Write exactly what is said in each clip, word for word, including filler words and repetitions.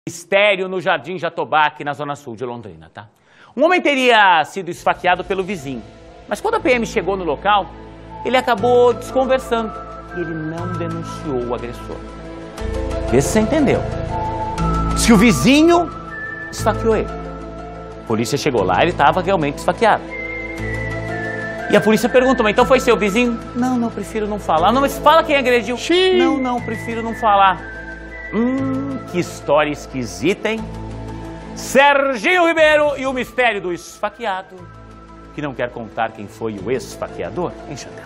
Mistério no Jardim Jatobá, aqui na zona sul de Londrina, tá? Um homem teria sido esfaqueado pelo vizinho, mas quando a P M chegou no local, ele acabou desconversando e ele não denunciou o agressor. Vê se você entendeu. Diz que o vizinho esfaqueou ele. A polícia chegou lá, ele estava realmente esfaqueado. E a polícia perguntou, mas então foi seu vizinho? Não, não, prefiro não falar. Não, mas fala quem agrediu. Xiii. Não, não, prefiro não falar. Hum, que história esquisita, hein? Serginho Ribeiro e o mistério do esfaqueado, que não quer contar quem foi o esfaqueador, hein, Chantel?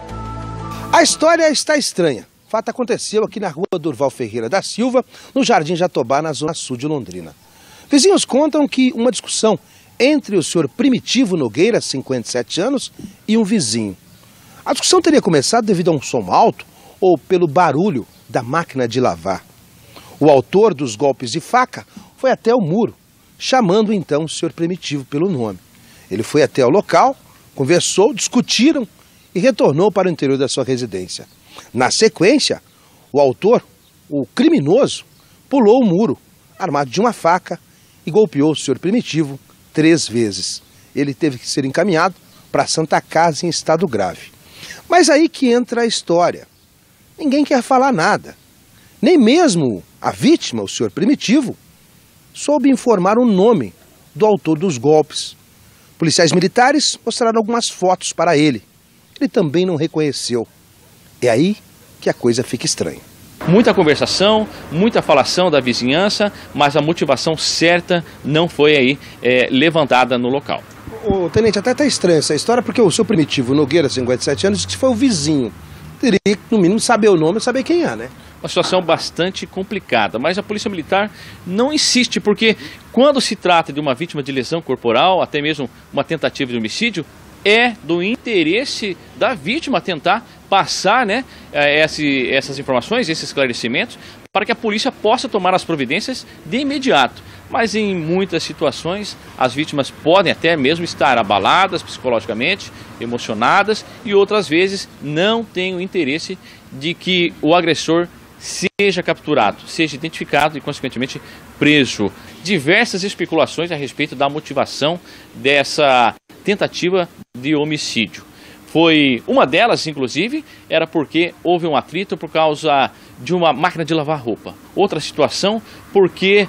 A história está estranha. O fato aconteceu aqui na rua Durval Ferreira da Silva, no Jardim Jatobá, na zona sul de Londrina. Vizinhos contam que uma discussão entre o senhor Primitivo Nogueira, cinquenta e sete anos, e um vizinho. A discussão teria começado devido a um som alto ou pelo barulho da máquina de lavar. O autor dos golpes de faca foi até o muro, chamando então o senhor Primitivo pelo nome. Ele foi até o local, conversou, discutiram e retornou para o interior da sua residência. Na sequência, o autor, o criminoso, pulou o muro, armado de uma faca, e golpeou o senhor Primitivo três vezes. Ele teve que ser encaminhado para a Santa Casa em estado grave. Mas aí que entra a história. Ninguém quer falar nada. Nem mesmo a vítima, o senhor Primitivo, soube informar o nome do autor dos golpes. Policiais militares mostraram algumas fotos para ele. Ele também não reconheceu. É aí que a coisa fica estranha. Muita conversação, muita falação da vizinhança, mas a motivação certa não foi aí é, levantada no local. Ô, tenente, até tá estranha essa história, porque o seu Primitivo Nogueira, cinquenta e sete anos, disse que foi o vizinho. Teria que, no mínimo, saber o nome e saber quem é, né? Uma situação bastante complicada, mas a Polícia Militar não insiste, porque quando se trata de uma vítima de lesão corporal, até mesmo uma tentativa de homicídio, é do interesse da vítima tentar passar, né, esse, essas informações, esses esclarecimentos, para que a polícia possa tomar as providências de imediato. Mas em muitas situações, as vítimas podem até mesmo estar abaladas psicologicamente, emocionadas, e outras vezes não têm o interesse de que o agressor seja capturado, seja identificado e, consequentemente, preso. Diversas especulações a respeito da motivação dessa tentativa de homicídio. Foi uma delas, inclusive, era porque houve um atrito por causa de uma máquina de lavar roupa. Outra situação, porque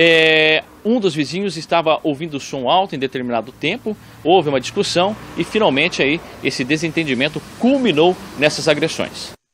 é, um dos vizinhos estava ouvindo som alto em determinado tempo, houve uma discussão e, finalmente, aí, esse desentendimento culminou nessas agressões.